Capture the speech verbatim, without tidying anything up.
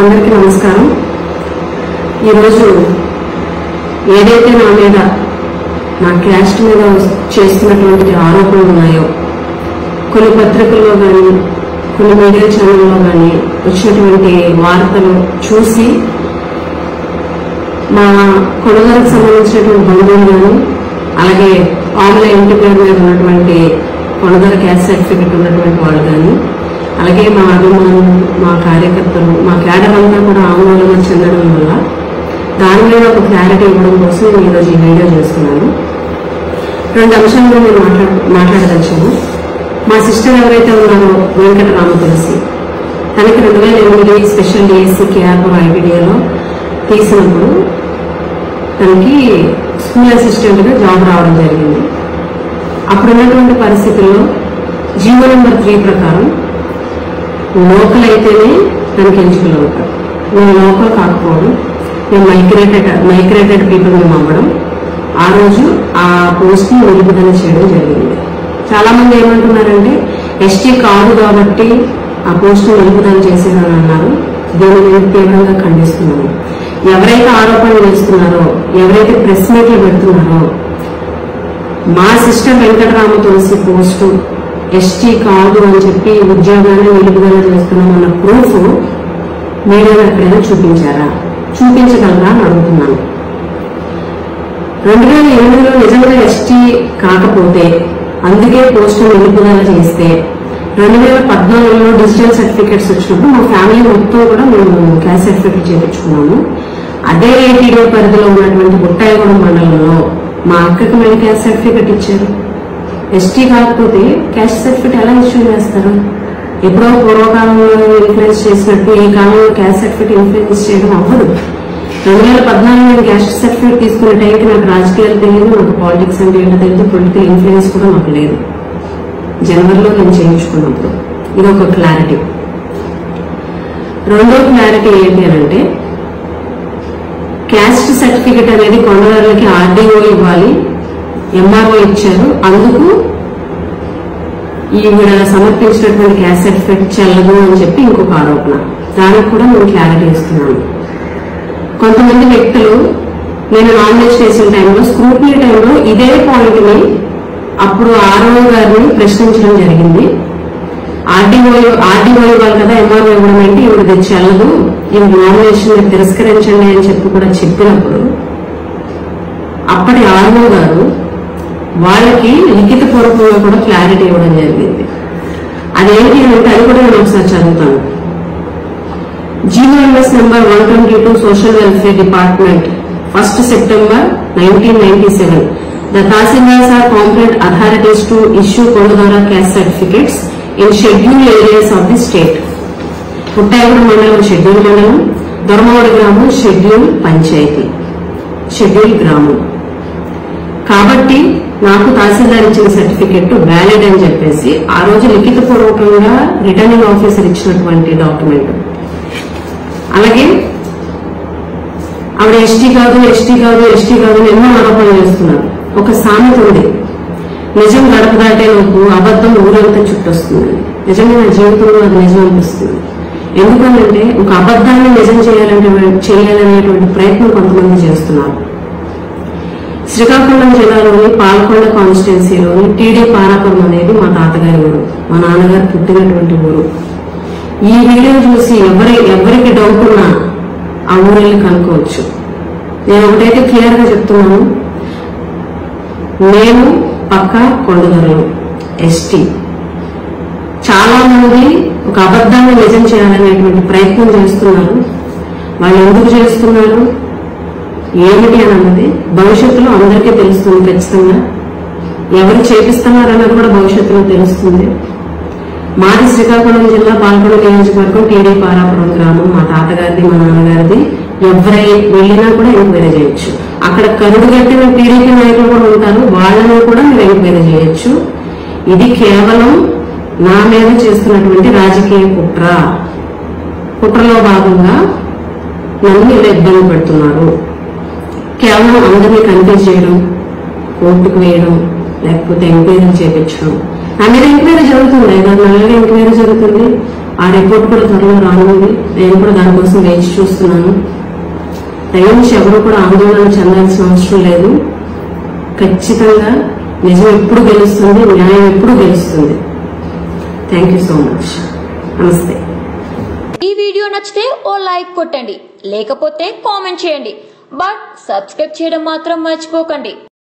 అందరికీ నమస్కారం. ఈరోజు ఏదైతే నా మీద నా క్యాస్ట్ మీద చేస్తున్నటువంటి ఆరోపణలు ఉన్నాయో కొన్ని పత్రికల్లో కానీ కొన్ని మీడియా ఛానల్లో కానీ వచ్చినటువంటి వార్తలు చూసి మా కొనుగోలుకు సంబంధించినటువంటి బంధువులు కానీ అలాగే ఆన్లైన్ ఇంటి పేరు మీద ఉన్నటువంటి కొనుగోలు క్యాస్ట్ సర్టిఫికెట్ ఉన్నటువంటి వాళ్ళు కానీ అలాగే మా అభిమానులు మా కార్యకర్తలు మా క్యాడర్ అంతా కూడా ఆందోళన చెందడం వల్ల దాని మీద ఒక క్లారిటీ ఇవ్వడం కోసం నేను ఈరోజు ఈ వీడియో చేస్తున్నాను. రెండు అంశాల్లో నేను మాట్లాడ మాట్లాడదలిచాను. మా సిస్టర్ ఎవరైతే ఉన్నారో వెంకట రామ తులసి, తనకి రెండు వేల ఎనిమిది స్పెషల్ డిఎస్సి కేఆర్పురం ఐబీడీఏలో తీసినప్పుడు తనకి స్కూల్ అసిస్టెంట్గా జాబ్ రావడం జరిగింది. అప్పుడున్నటువంటి పరిస్థితుల్లో జీవో నెంబర్ త్రీ ప్రకారం లోకల్ అయితేనే తనకి ఎంచుకలు అవుతారు. మేము లోకల్ కాకపోవడం, మేము మైగ్రేటెడ్ మైగ్రేటెడ్ పీపుల్ మేము అవ్వడం, ఆ రోజు ఆ పోస్ట్ ని నిలుపుదల చేయడం జరిగింది. చాలా మంది ఏమంటున్నారంటే ఎస్టీ కాదు కాబట్టి ఆ పోస్ట్ ని నిలుపుదల చేసేదని అన్నారు. దీన్ని నేను తీవ్రంగా ఖండిస్తున్నాను. ఎవరైతే ఆరోపణలు చేస్తున్నారో, ఎవరైతే ప్రెస్ మీట్లు పెడుతున్నారో, మా sister Venkatarama Tulasi post ST కాదు అని చెప్పి ఉద్యోగాన్ని నిలుపుదల చేస్తున్నామన్న ప్రూఫ్ మీడియా ఎక్కడైనా చూపించారా? చూపించగలరా అని అడుగుతున్నాను. రెండు వేల ఎనిమిదిలో నిజంగా ఎస్టీ కాకపోతే అందుకే పోస్టు నిలుపుదల చేస్తే రెండు వేల పద్నాలుగులో డిజిటల్ సర్టిఫికెట్స్ వచ్చినప్పుడు మా ఫ్యామిలీ మొత్తం కూడా మేము క్యాస్ట్ సర్టిఫికెట్ చేయించుకున్నాము. అదే ఏటీడీ పరిధిలో ఉన్నటువంటి బుట్టాయిగూడెం మండలంలో మా అక్కకి మేము క్యాస్ట్ సర్టిఫికెట్ ఇచ్చారు. ఎస్టీ కాకపోతే క్యాస్ట్ సర్టిఫికెట్ ఎలా ఇష్యూ చేస్తారు? ఎప్పుడో పూర్వకాలంలో ఇన్ఫ్లుయెన్స్ చేసినట్టు ఈ కాలంలో క్యాస్ట్ సర్టిఫికెట్ ఇన్ఫ్లుయెన్స్ చేయడం అవ్వదు. రెండు వేల పద్నాలుగు నేను క్యాస్ట్ సర్టిఫికెట్ తీసుకునే టైంకి నాకు రాజకీయాలు తెలియదు, నాకు పాలిటిక్స్ అంటే ఏంటో తెలియదు, పొలిటికల్ ఇన్ఫ్లుయెన్స్ కూడా నాకు లేదు. జనవరిలో నేను చేయించుకున్నప్పుడు ఇది ఒక క్లారిటీ. రెండో క్లారిటీ ఏంటి అని అంటే క్యాస్ట్ సర్టిఫికెట్ అనేది కొండదారులకి ఆర్డీఓ ఇవ్వాలి, ఎంఆర్ఓ ఇచ్చారు, అందుకు ఈవిడ సమర్పించినటువంటి క్యాస్ట్ సర్టిఫికెట్ చెల్లదు అని చెప్పి ఇంకొక ఆరోపణ. దానికి కూడా నేను క్లారిటీ ఇస్తున్నాను. కొంతమంది వ్యక్తులు నేను నామినేషన్ చేసిన టైంలో స్క్రూటినీ టైంలో ఇదే పాయింట్ ని అప్పుడు ఆర్ఓ గారిని ప్రశ్నించడం జరిగింది. ఆర్డీఓ ఆర్డీఓ ఇవ్వాలి కదా, ఎంఆర్ఓ ఇవ్వడం ఏంటి, ఈవిడది చెల్లదు, ఈవిడ నామినేషన్ తిరస్కరించండి అని చెప్పి కూడా చెప్పినప్పుడు అప్పటి ఆర్ఓ గారు వాళ్ళకి లిఖిత పూర్వకంగా కూడా క్లారిటీ ఇవ్వడం జరిగింది. అదేంటి అంటే అది కూడా నేను ఒకసారి చదువుతాను. GOMS number one twenty two social welfare department first September nineteen ninety seven the tahsildars are competent authorities to issue Kondadora caste certificates in schedule areas of the state. Buttayagudem మండలం షెడ్యూల్ మండలం, దొరమవాడ గ్రామం షెడ్యూల్ పంచాయతీ, షెడ్యూల్ గ్రామం. కాబట్టి నాకు తహసీల్దార్ ఇచ్చిన సర్టిఫికెట్ వ్యాలిడ్ అని చెప్పేసి ఆ రోజు లిఖిత పూర్వకంగా రిటర్నింగ్ ఆఫీసర్ ఇచ్చినటువంటి డాక్యుమెంట్. అలాగే ఆవిడ ఎస్టీ కాదు ఎస్టీ కాదు ఎస్టీ కాదు అని ఎన్నో ఆరోపణలు చేస్తున్నారు. ఒక సామెత ఉంది, నిజం గడప దాటే లోపు అబద్ధం ఊరంతా చుట్టొస్తుంది. నిజంగా నా జీవితంలో అది నిజం అనిపిస్తుంది. ఎందుకంటే ఒక అబద్ధాన్ని నిజం చేయాలంటే చేయాలనేటువంటి ప్రయత్నం కొంతమంది చేస్తున్నారు. శ్రీకాకుళం జిల్లాలోని పాలకొండ కాన్స్టిట్యున్సీలోని టీడీ పారాపురం అనేది మా తాతగారి ఊరు, మా నాన్నగారు పుట్టినటువంటి ఊరు. ఈ వీడియో చూసి ఎవరి ఎవరికి డౌట్ ఉన్నా ఆ ఊరిని కనుక్కోవచ్చు. నేను ఒకటైతే క్లియర్ గా చెప్తున్నాను, నేను పక్కా కొండదొరలు ఎస్టీ. చాలా మంది ఒక అబద్ధాన్ని నిజం చేయాలనేటువంటి ప్రయత్నం చేస్తున్నారు. వాళ్ళు ఎందుకు చేస్తున్నారు ఏమిటి అని అన్నది భవిష్యత్తులో అందరికీ తెలుస్తుంది. ఖచ్చితంగా ఎవరు చేపిస్తున్నారన్నది కూడా భవిష్యత్తులో తెలుస్తుంది. మాది శ్రీకాకుళం జిల్లా పాల్గొండ నియోజకవర్గం టీడీ పారాపురం గ్రామం. మా తాతగారిది మా నాన్నగారిది. ఎవరై వెళ్ళినా కూడా ఎంక్వైరీ చేయొచ్చు. అక్కడ కరుడు కట్టిన టీడీపీ నాయకులు కూడా ఉంటారు, వాళ్ళని కూడా మీరు ఎంక్వైరీ చేయొచ్చు. ఇది కేవలం నా మీద చేస్తున్నటువంటి రాజకీయ కుట్ర. కుట్రలో భాగంగా నన్ను ఇలా ఇబ్బంది పెడుతున్నారు. కేవలం అందరినీ కన్ఫ్యూజ్ చేయడం, కోర్టుకు వేయడం, లేకపోతే ఎంక్వైరీ చేయించడం. నా మీద ఎంక్వైరీ జరుగుతుంది, ఐదారు నెలలుగా ఎంక్వైరీ జరుగుతుంది. ఆ రిపోర్ట్ కూడా త్వరలో రానుంది. నేను కూడా దానికోసం వేచి చూస్తున్నాను. దయచేసి ఎవరు కూడా ఆందోళన చెందాల్సిన అవసరం లేదు. ఖచ్చితంగా నిజం ఎప్పుడు గెలుస్తుంది, న్యాయం ఎప్పుడు గెలుస్తుంది. Thank you so much. నమస్తే. ఈ వీడియో నచ్చితే ఓ లైక్ కొట్టండి, లేకపోతే కామెంట్ చేయండి. బట్ సబ్స్క్రైబ్ చేయడం మాత్రం మర్చిపోకండి.